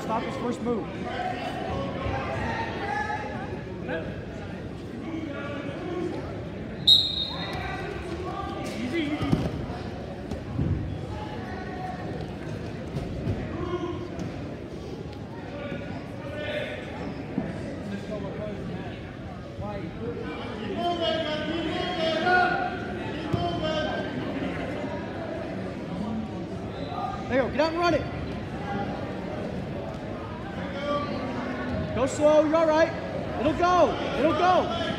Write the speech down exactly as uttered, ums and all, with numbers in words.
Stop his first move. There you go. Get out and run it. Go slow. You're all right. It'll go. It'll go.